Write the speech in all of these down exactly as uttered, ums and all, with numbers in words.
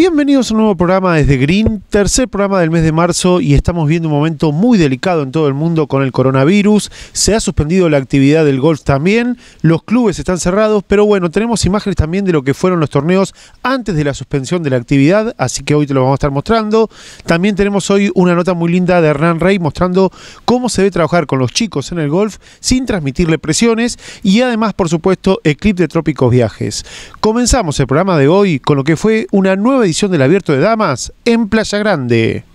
Bienvenidos a un nuevo programa desde Green, tercer programa del mes de marzo, y estamos viendo un momento muy delicado en todo el mundo con el coronavirus. Se ha suspendido la actividad del golf también, los clubes están cerrados, pero bueno, tenemos imágenes también de lo que fueron los torneos antes de la suspensión de la actividad, así que hoy te lo vamos a estar mostrando. También tenemos hoy una nota muy linda de Hernán Rey mostrando cómo se debe trabajar con los chicos en el golf sin transmitirle presiones, y además, por supuesto, el clip de Trópicos Viajes. Comenzamos el programa de hoy con lo que fue una nueva edición del Abierto de Damas en Playa Grande.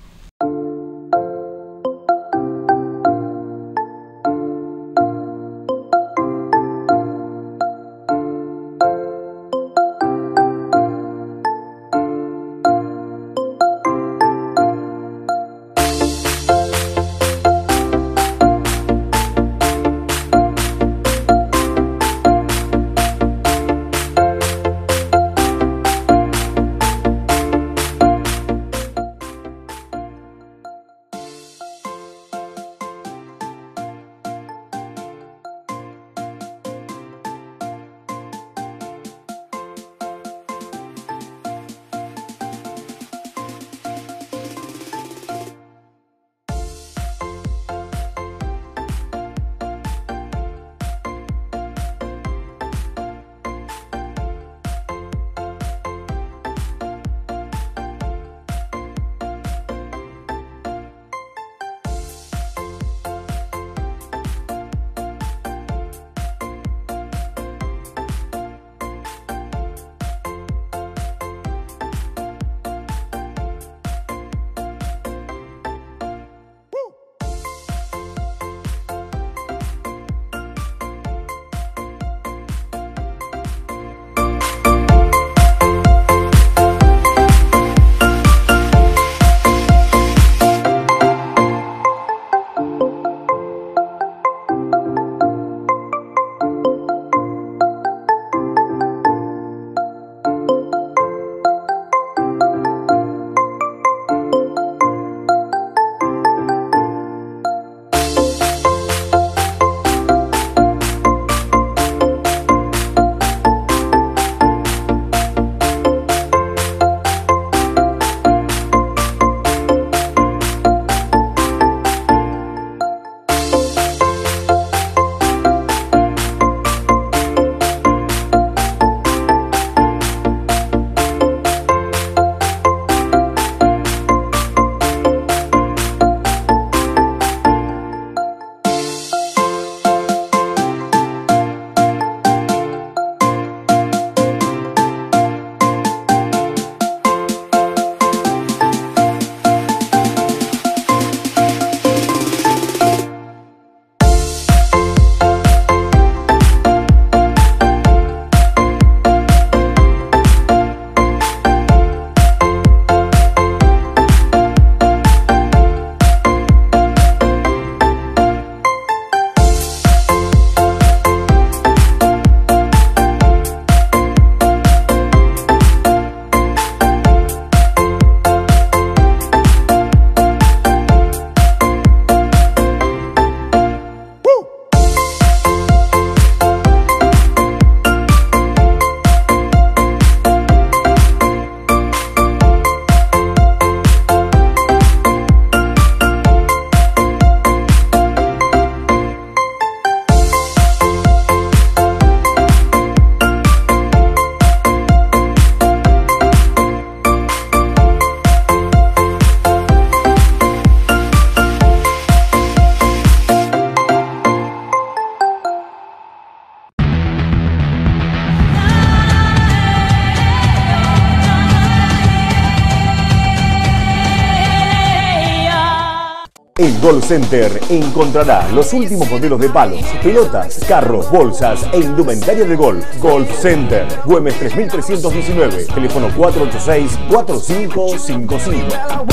En Golf Center encontrará los últimos modelos de palos, pelotas, carros, bolsas e indumentaria de golf. Golf Center, Güemes tres mil trescientos diecinueve, teléfono cuatro ocho seis, cuatro cinco cinco cinco.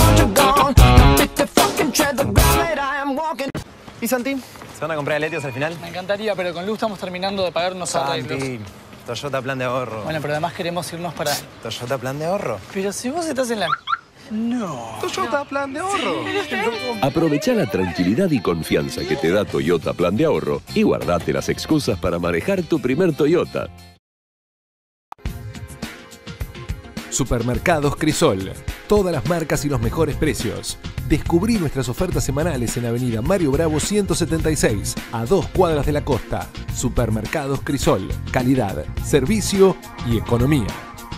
¿Y Santi? ¿Se van a comprar Letios al final? Me encantaría, pero con Lu estamos terminando de pagar unos arreglos. Santi, Toyota plan de ahorro. Bueno, pero además queremos irnos para... ¿Toyota plan de ahorro? Pero si vos estás en la... No. Toyota plan de ahorro. Aprovecha la tranquilidad y confianza que te da Toyota Plan de Ahorro y guardate las excusas para manejar tu primer Toyota. Supermercados Crisol. Todas las marcas y los mejores precios. Descubrí nuestras ofertas semanales en Avenida Mario Bravo ciento setenta y seis, a dos cuadras de la costa. Supermercados Crisol. Calidad, servicio y economía.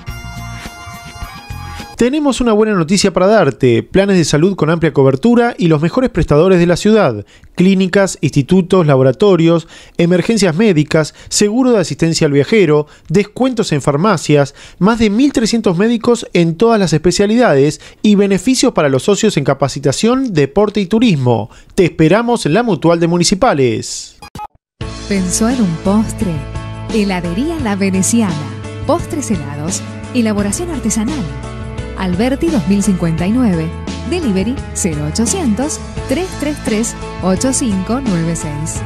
Tenemos una buena noticia para darte: planes de salud con amplia cobertura y los mejores prestadores de la ciudad. Clínicas, institutos, laboratorios, emergencias médicas, seguro de asistencia al viajero, descuentos en farmacias, más de mil trescientos médicos en todas las especialidades y beneficios para los socios en capacitación, deporte y turismo. Te esperamos en la Mutual de Municipales. ¿Pensó en un postre? Heladería La Veneciana. Postres helados. Elaboración artesanal. Alberti dos mil cincuenta y nueve. Delivery cero ochocientos, trescientos treinta y tres, ochenta y cinco noventa y seis.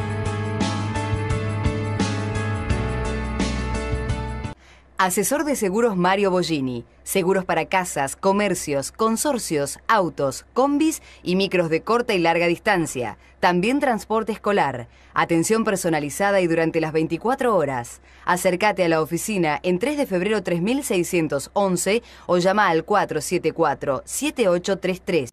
Asesor de seguros Mario Bollini. Seguros para casas, comercios, consorcios, autos, combis y micros de corta y larga distancia. También transporte escolar. Atención personalizada y durante las veinticuatro horas. Acércate a la oficina en tres de febrero tres mil seiscientos once o llama al cuatro siete cuatro, siete ocho tres tres.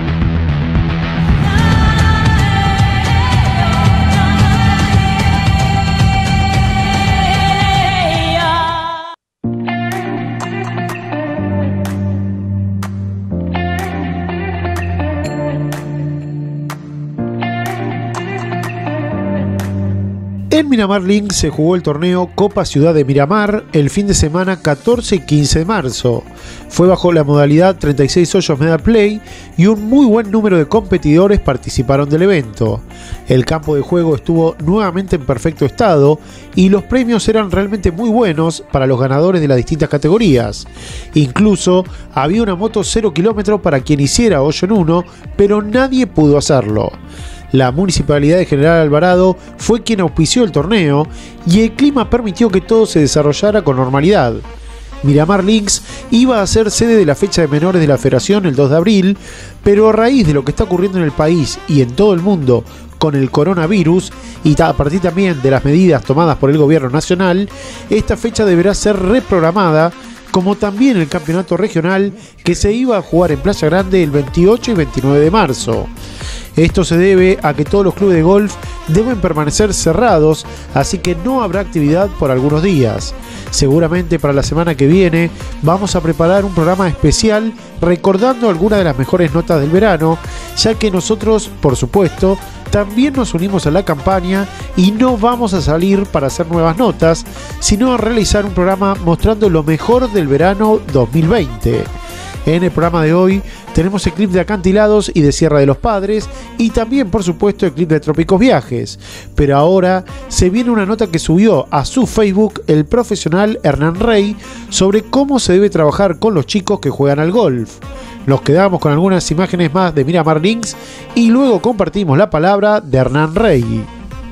En Miramar Link se jugó el torneo Copa Ciudad de Miramar el fin de semana catorce y quince de marzo. Fue bajo la modalidad treinta y seis hoyos Medal Play y un muy buen número de competidores participaron del evento. El campo de juego estuvo nuevamente en perfecto estado y los premios eran realmente muy buenos para los ganadores de las distintas categorías. Incluso había una moto cero kilómetros para quien hiciera hoyo en uno, pero nadie pudo hacerlo. La Municipalidad de General Alvarado fue quien auspició el torneo y el clima permitió que todo se desarrollara con normalidad. Miramar Links iba a ser sede de la fecha de menores de la Federación el dos de abril, pero a raíz de lo que está ocurriendo en el país y en todo el mundo con el coronavirus y a partir también de las medidas tomadas por el gobierno nacional, esta fecha deberá ser reprogramada, como también el campeonato regional que se iba a jugar en Playa Grande el veintiocho y veintinueve de marzo. Esto se debe a que todos los clubes de golf deben permanecer cerrados, así que no habrá actividad por algunos días. Seguramente para la semana que viene vamos a preparar un programa especial recordando algunas de las mejores notas del verano, ya que nosotros, por supuesto, también nos unimos a la campaña y no vamos a salir para hacer nuevas notas, sino a realizar un programa mostrando lo mejor del verano dos mil veinte. En el programa de hoy tenemos el clip de Acantilados y de Sierra de los Padres y también, por supuesto, el clip de Trópicos Viajes. Pero ahora se viene una nota que subió a su Facebook el profesional Hernán Rey sobre cómo se debe trabajar con los chicos que juegan al golf. Nos quedamos con algunas imágenes más de Miramar Links y luego compartimos la palabra de Hernán Rey.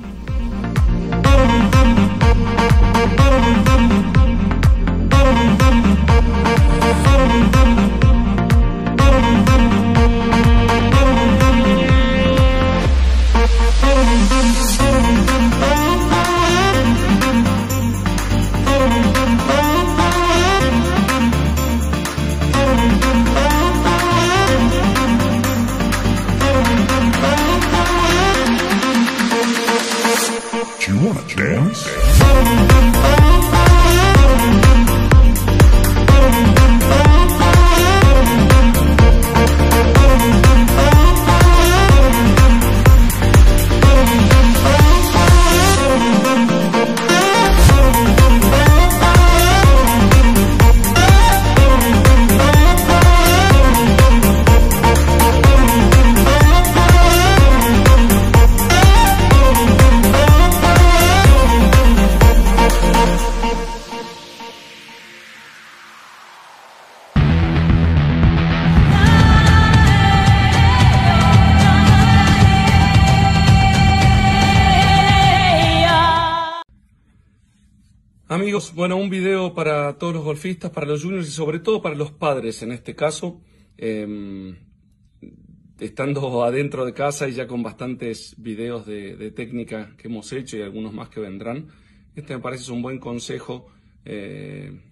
Amigos, bueno, un video para todos los golfistas, para los juniors y sobre todo para los padres en este caso, eh, estando adentro de casa y ya con bastantes videos de, de técnica que hemos hecho y algunos más que vendrán. Este me parece es un buen consejo eh,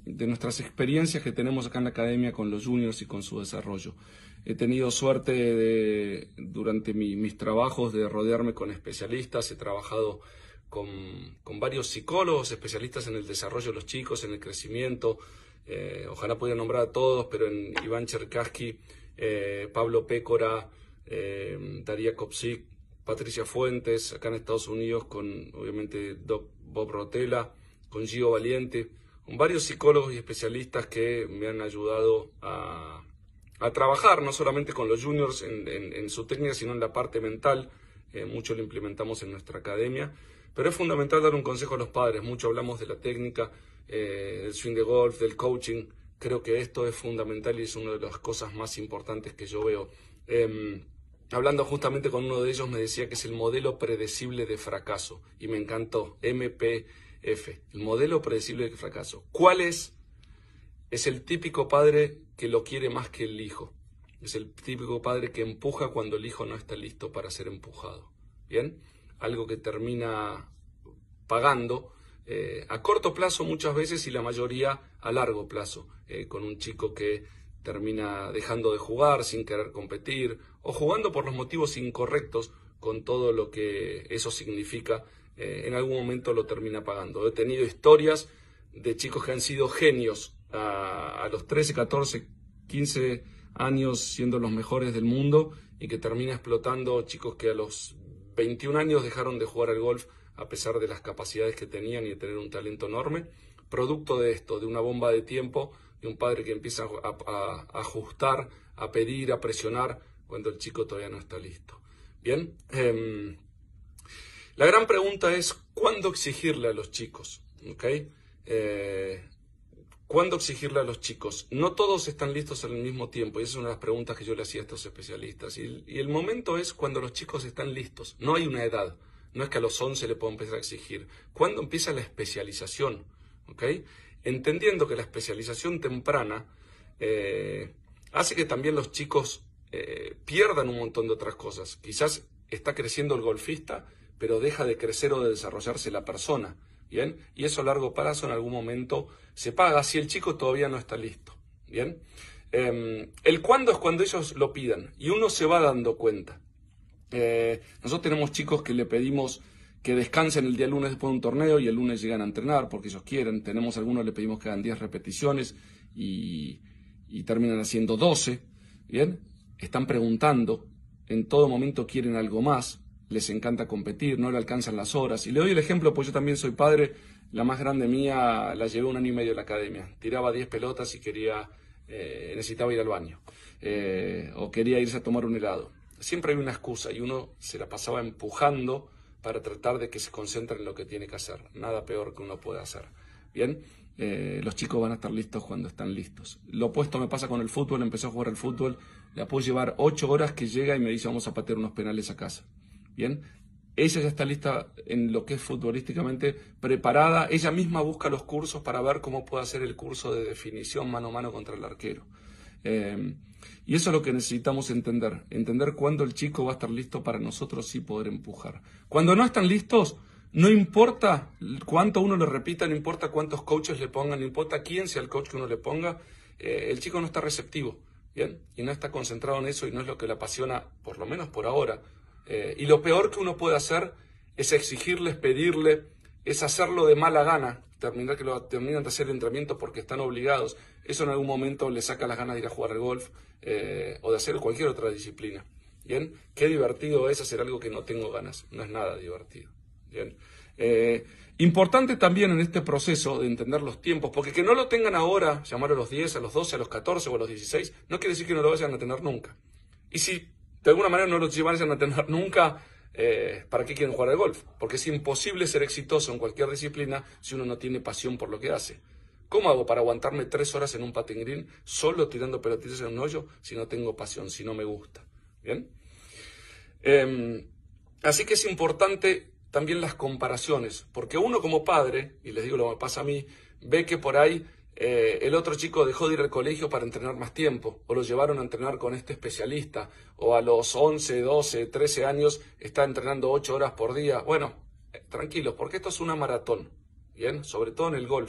de nuestras experiencias que tenemos acá en la academia con los juniors y con su desarrollo. He tenido suerte de, durante mi, mis trabajos de rodearme con especialistas, he trabajado con, con varios psicólogos, especialistas en el desarrollo de los chicos, en el crecimiento. Eh, ojalá pudiera nombrar a todos, pero en Iván Cherkassky, eh, Pablo Pécora, eh, Daría Kopsik, Patricia Fuentes, acá en Estados Unidos, con obviamente Doc Bob Rotella, con Gio Valiente, con varios psicólogos y especialistas que me han ayudado a, a trabajar, no solamente con los juniors en, en, en su técnica, sino en la parte mental. Eh, mucho lo implementamos en nuestra academia, pero es fundamental dar un consejo a los padres. Mucho hablamos de la técnica, eh, del swing de golf, del coaching. Creo que esto es fundamental y es una de las cosas más importantes que yo veo. Eh, Hablando justamente con uno de ellos, me decía que es el modelo predecible de fracaso, y me encantó, M P F, el modelo predecible de fracaso. ¿Cuál es? Es el típico padre que lo quiere más que el hijo. Es el típico padre que empuja cuando el hijo no está listo para ser empujado. ¿Bien? Algo que termina pagando eh, a corto plazo muchas veces y la mayoría a largo plazo, eh, con un chico que termina dejando de jugar sin querer competir o jugando por los motivos incorrectos con todo lo que eso significa, eh, en algún momento lo termina pagando. He tenido historias de chicos que han sido genios a, a los trece, catorce, quince años siendo los mejores del mundo y que termina explotando chicos que a los veintiún años dejaron de jugar al golf a pesar de las capacidades que tenían y de tener un talento enorme, producto de esto, de una bomba de tiempo, de un padre que empieza a, a, a ajustar, a pedir, a presionar, cuando el chico todavía no está listo. Bien, eh, la gran pregunta es, ¿cuándo exigirle a los chicos? ¿Okay? Eh, ¿Cuándo exigirle a los chicos? No todos están listos al mismo tiempo, y esa es una de las preguntas que yo le hacía a estos especialistas. Y, y el momento es cuando los chicos están listos. No hay una edad, no es que a los once le puedo empezar a exigir. ¿Cuándo empieza la especialización? ¿Okay? Entendiendo que la especialización temprana eh, hace que también los chicos eh, pierdan un montón de otras cosas. Quizás está creciendo el golfista, pero deja de crecer o de desarrollarse la persona. ¿Bien? Y eso a largo plazo en algún momento se paga si el chico todavía no está listo. ¿Bien? Eh, el cuándo es cuando ellos lo pidan y uno se va dando cuenta. Eh, nosotros tenemos chicos que le pedimos que descansen el día lunes después de un torneo y el lunes llegan a entrenar porque ellos quieren. Tenemos algunos le pedimos que hagan diez repeticiones y, y terminan haciendo doce. ¿Bien? Están preguntando, en todo momento quieren algo más, les encanta competir, no le alcanzan las horas. Y le doy el ejemplo, pues yo también soy padre. La más grande mía la llevé un año y medio a la academia. Tiraba diez pelotas y quería, eh, necesitaba ir al baño. Eh, o quería irse a tomar un helado. Siempre hay una excusa y uno se la pasaba empujando para tratar de que se concentre en lo que tiene que hacer. Nada peor que uno pueda hacer. Bien, eh, los chicos van a estar listos cuando están listos. Lo opuesto me pasa con el fútbol. Empezó a jugar al fútbol, la puedo llevar ocho horas que llega y me dice vamos a patear unos penales a casa. Bien, ella ya está lista en lo que es futbolísticamente preparada. Ella misma busca los cursos para ver cómo puede hacer el curso de definición mano a mano contra el arquero. Eh, y eso es lo que necesitamos entender. Entender cuándo el chico va a estar listo para nosotros sí poder empujar. Cuando no están listos, no importa cuánto uno le repita, no importa cuántos coaches le pongan, no importa quién sea el coach que uno le ponga, eh, el chico no está receptivo, ¿bien? Y no está concentrado en eso y no es lo que le apasiona, por lo menos por ahora. Eh, y lo peor que uno puede hacer es exigirles, pedirle, es hacerlo de mala gana, terminar que lo terminan de hacer el entrenamiento porque están obligados. Eso en algún momento les saca las ganas de ir a jugar al golf eh, o de hacer cualquier otra disciplina. ¿Bien? Qué divertido es hacer algo que no tengo ganas. No es nada divertido. ¿Bien? Eh, importante también en este proceso de entender los tiempos, porque que no lo tengan ahora, llamar a los diez, a los doce, a los catorce o a los dieciséis, no quiere decir que no lo vayan a tener nunca. Y si de alguna manera no lo vayan a tener nunca, eh, ¿para qué quieren jugar al golf? Porque es imposible ser exitoso en cualquier disciplina si uno no tiene pasión por lo que hace. ¿Cómo hago para aguantarme tres horas en un putting green solo tirando pelotitas en un hoyo si no tengo pasión, si no me gusta? ¿Bien? Eh, así que es importante también las comparaciones, porque uno como padre, y les digo lo que pasa a mí, ve que por ahí eh, el otro chico dejó de ir al colegio para entrenar más tiempo, o lo llevaron a entrenar con este especialista, o a los once, doce, trece años está entrenando ocho horas por día. Bueno, eh, tranquilos, porque esto es una maratón, ¿bien? Sobre todo en el golf.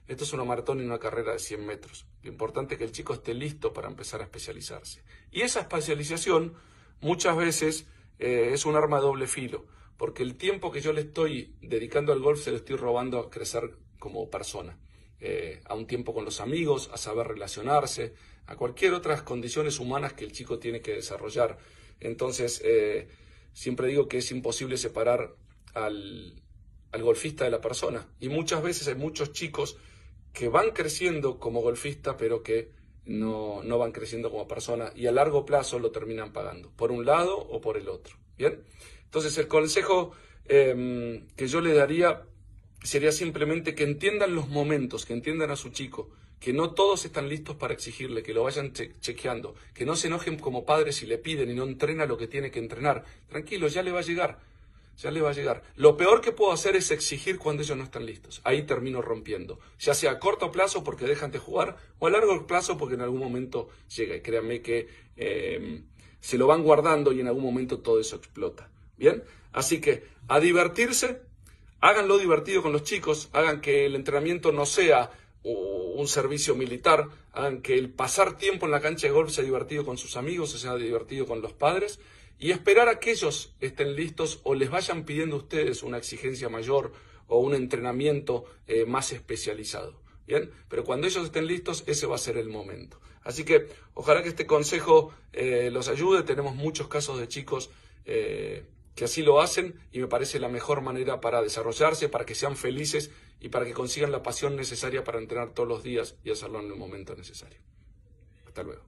Esto es una maratón y una carrera de cien metros. Lo importante es que el chico esté listo para empezar a especializarse. Y esa especialización muchas veces eh, es un arma de doble filo, porque el tiempo que yo le estoy dedicando al golf se lo estoy robando a crecer como persona. Eh, a un tiempo con los amigos, a saber relacionarse, a cualquier otras condiciones humanas que el chico tiene que desarrollar. Entonces, eh, siempre digo que es imposible separar al, al golfista de la persona. Y muchas veces hay muchos chicos que van creciendo como golfista, pero que no, no van creciendo como persona y a largo plazo lo terminan pagando, por un lado o por el otro. ¿Bien? Entonces, el consejo eh, que yo le daría sería simplemente que entiendan los momentos, que entiendan a su chico, que no todos están listos para exigirle, que lo vayan che chequeando, que no se enojen como padres si le piden y no entrena lo que tiene que entrenar. Tranquilo, ya le va a llegar, ya le va a llegar. Lo peor que puedo hacer es exigir cuando ellos no están listos. Ahí termino rompiendo, ya sea a corto plazo porque dejan de jugar o a largo plazo porque en algún momento llega. Y créanme que eh, se lo van guardando y en algún momento todo eso explota. ¿Bien? Así que a divertirse. Háganlo divertido con los chicos, hagan que el entrenamiento no sea un servicio militar, hagan que el pasar tiempo en la cancha de golf sea divertido con sus amigos, sea divertido con los padres, y esperar a que ellos estén listos o les vayan pidiendo a ustedes una exigencia mayor o un entrenamiento eh, más especializado. ¿Bien? Pero cuando ellos estén listos, ese va a ser el momento. Así que ojalá que este consejo eh, los ayude. Tenemos muchos casos de chicos eh, que así lo hacen y me parece la mejor manera para desarrollarse, para que sean felices y para que consigan la pasión necesaria para entrenar todos los días y hacerlo en el momento necesario. Hasta luego.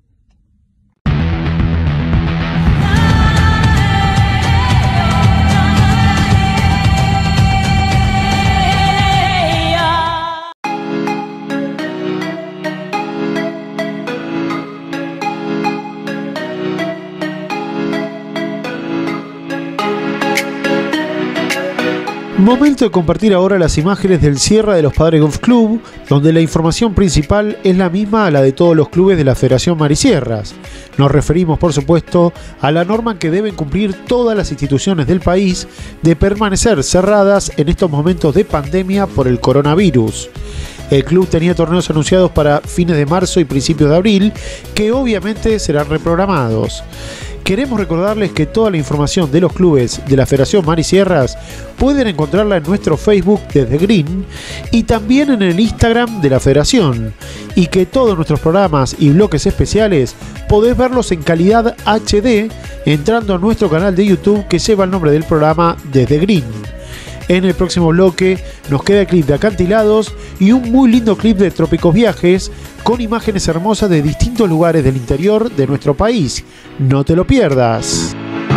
Momento de compartir ahora las imágenes del cierre de los Padres Golf Club, donde la información principal es la misma a la de todos los clubes de la Federación Marisierras. Nos referimos, por supuesto, a la norma que deben cumplir todas las instituciones del país de permanecer cerradas en estos momentos de pandemia por el coronavirus. El club tenía torneos anunciados para fines de marzo y principios de abril, que obviamente serán reprogramados. Queremos recordarles que toda la información de los clubes de la Federación Marisierras pueden encontrarla en nuestro Facebook desde Green y también en el Instagram de la Federación, y que todos nuestros programas y bloques especiales podés verlos en calidad H D entrando a nuestro canal de YouTube que lleva el nombre del programa Desde Green. En el próximo bloque nos queda el clip de Acantilados y un muy lindo clip de Trópicos Viajes con imágenes hermosas de distintos lugares del interior de nuestro país. No te lo pierdas.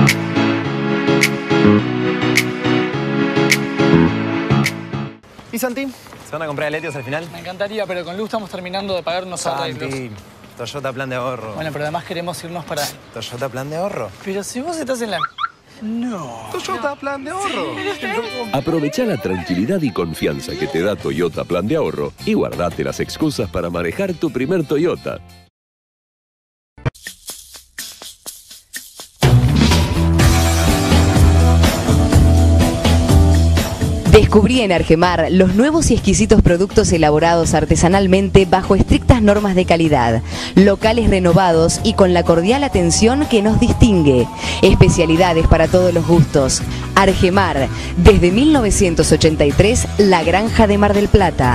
¿Y Santi? ¿Se van a comprar Letios al final? Me encantaría, pero con Lu estamos terminando de pagar unos arreglos. Santi, Toyota plan de ahorro. Bueno, pero además queremos irnos para... ¿Toyota plan de ahorro? Pero si vos estás en la... No. Toyota plan de ahorro. Aprovecha la tranquilidad y confianza que te da Toyota Plan de Ahorro y guardate las excusas para manejar tu primer Toyota. Descubrí en Argemar los nuevos y exquisitos productos elaborados artesanalmente bajo estrictas normas de calidad, locales renovados y con la cordial atención que nos distingue. Especialidades para todos los gustos. Argemar, desde mil novecientos ochenta y tres, la granja de Mar del Plata.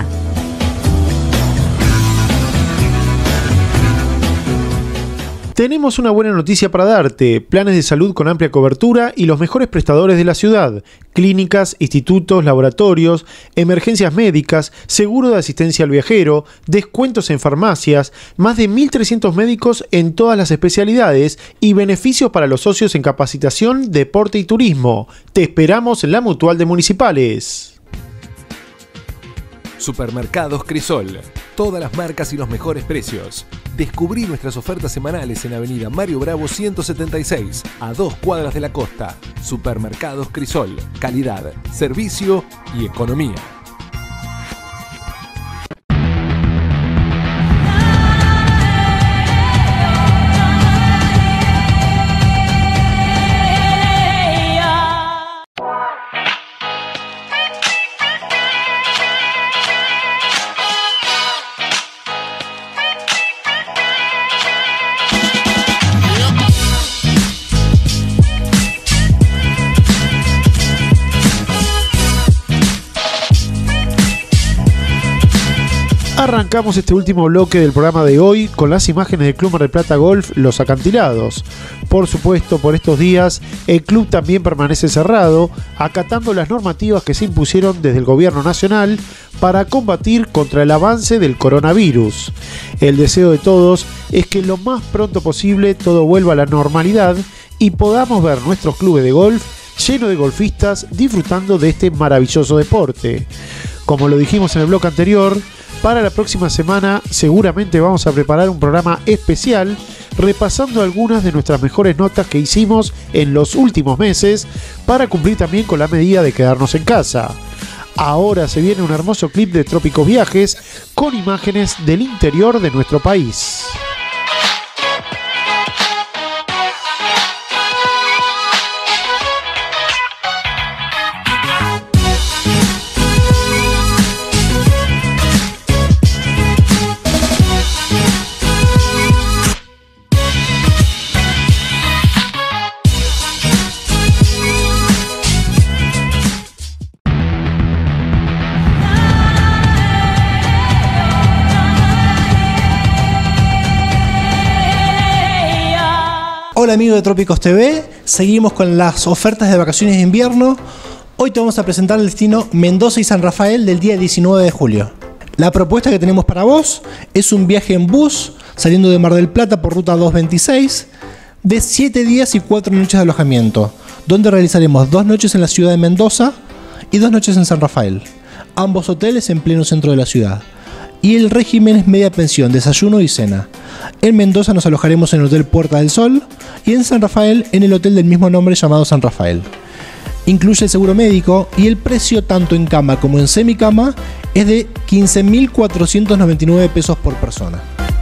Tenemos una buena noticia para darte: planes de salud con amplia cobertura y los mejores prestadores de la ciudad, clínicas, institutos, laboratorios, emergencias médicas, seguro de asistencia al viajero, descuentos en farmacias, más de mil trescientos médicos en todas las especialidades y beneficios para los socios en capacitación, deporte y turismo. Te esperamos en la Mutual de Municipales. Supermercados Crisol. Todas las marcas y los mejores precios. Descubrí nuestras ofertas semanales en Avenida Mario Bravo ciento setenta y seis, a dos cuadras de la costa. Supermercados Crisol. Calidad, servicio y economía. Arrancamos este último bloque del programa de hoy con las imágenes del Club Mar del Plata Golf Los Acantilados. Por supuesto, por estos días, el club también permanece cerrado, acatando las normativas que se impusieron desde el gobierno nacional para combatir contra el avance del coronavirus. El deseo de todos es que lo más pronto posible todo vuelva a la normalidad y podamos ver nuestros clubes de golf llenos de golfistas disfrutando de este maravilloso deporte. Como lo dijimos en el bloque anterior, para la próxima semana seguramente vamos a preparar un programa especial repasando algunas de nuestras mejores notas que hicimos en los últimos meses para cumplir también con la medida de quedarnos en casa. Ahora se viene un hermoso clip de Trópicos Viajes con imágenes del interior de nuestro país. Hola amigos de Trópicos T V, seguimos con las ofertas de vacaciones de invierno. Hoy te vamos a presentar el destino Mendoza y San Rafael del día diecinueve de julio. La propuesta que tenemos para vos es un viaje en bus saliendo de Mar del Plata por ruta doscientos veintiséis de siete días y cuatro noches de alojamiento, donde realizaremos dos noches en la ciudad de Mendoza y dos noches en San Rafael, ambos hoteles en pleno centro de la ciudad. Y el régimen es media pensión, desayuno y cena. En Mendoza nos alojaremos en el Hotel Puerta del Sol y en San Rafael en el hotel del mismo nombre llamado San Rafael. Incluye el seguro médico y el precio tanto en cama como en semicama es de quince mil cuatrocientos noventa y nueve pesos por persona.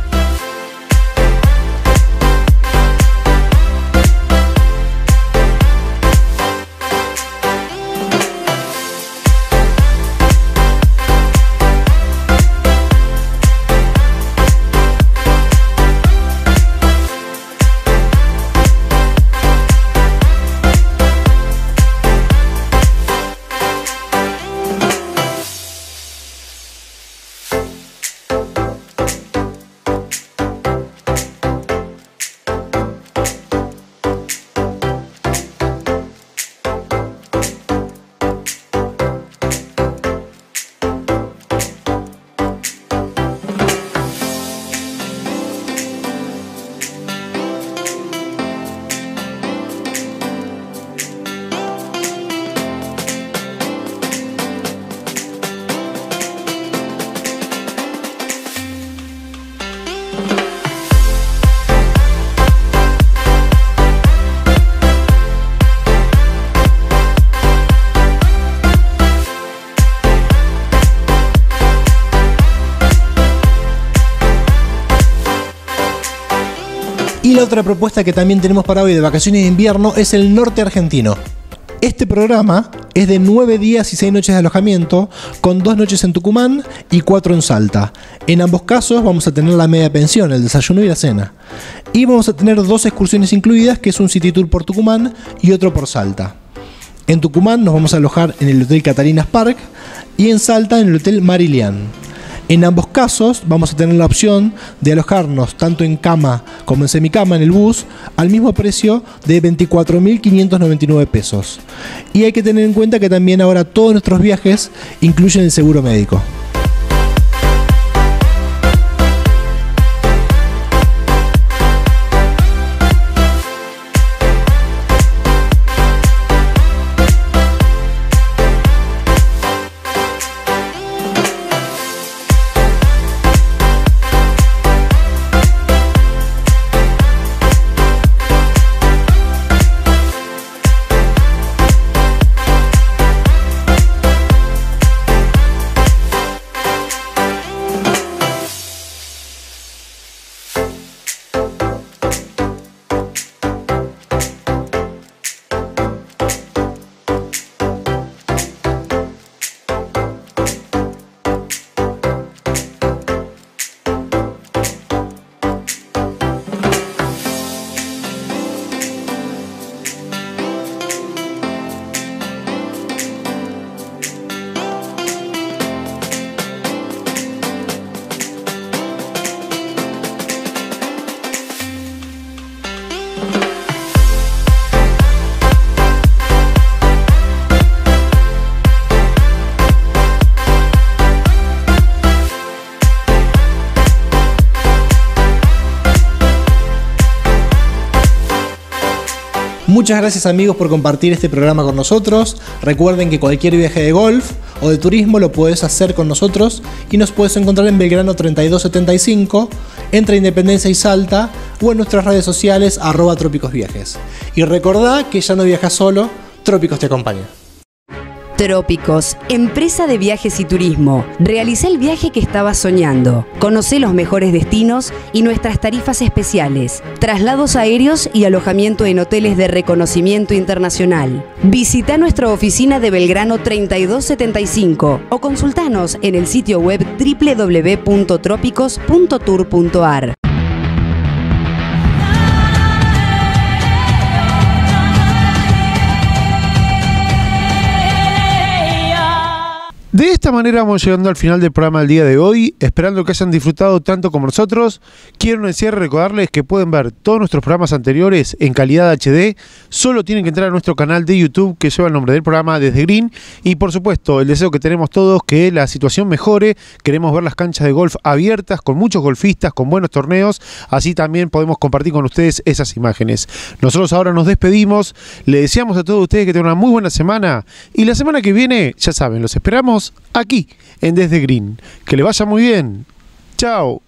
Y la otra propuesta que también tenemos para hoy de vacaciones de invierno es el norte argentino. Este programa es de nueve días y seis noches de alojamiento, con dos noches en Tucumán y cuatro en Salta. En ambos casos vamos a tener la media pensión, el desayuno y la cena. Y vamos a tener dos excursiones incluidas, que es un city tour por Tucumán y otro por Salta. En Tucumán nos vamos a alojar en el Hotel Catalinas Park y en Salta en el Hotel Marilián. En ambos casos vamos a tener la opción de alojarnos tanto en cama como en semicama en el bus al mismo precio de veinticuatro mil quinientos noventa y nueve pesos. Y hay que tener en cuenta que también ahora todos nuestros viajes incluyen el seguro médico. Muchas gracias amigos por compartir este programa con nosotros. Recuerden que cualquier viaje de golf o de turismo lo puedes hacer con nosotros y nos puedes encontrar en Belgrano treinta y dos setenta y cinco, entre Independencia y Salta, o en nuestras redes sociales arroba Trópicos Viajes. Y recordá que ya no viajas solo, Trópicos te acompaña. Trópicos, empresa de viajes y turismo. Realiza el viaje que estabas soñando. Conoce los mejores destinos y nuestras tarifas especiales. Traslados aéreos y alojamiento en hoteles de reconocimiento internacional. Visita nuestra oficina de Belgrano treinta y dos setenta y cinco o consultanos en el sitio web doble u doble u doble u punto trópicos punto tour punto a r. De esta manera vamos llegando al final del programa del día de hoy, esperando que hayan disfrutado tanto como nosotros. Quiero en el cierre recordarles que pueden ver todos nuestros programas anteriores en calidad H D. Solo tienen que entrar a nuestro canal de YouTube que lleva el nombre del programa Desde Green. Y por supuesto, el deseo que tenemos todos que la situación mejore. Queremos ver las canchas de golf abiertas con muchos golfistas, con buenos torneos. Así también podemos compartir con ustedes esas imágenes. Nosotros ahora nos despedimos. Le deseamos a todos ustedes que tengan una muy buena semana. Y la semana que viene, ya saben, los esperamos aquí en Desde Green. Que le vaya muy bien. Chao.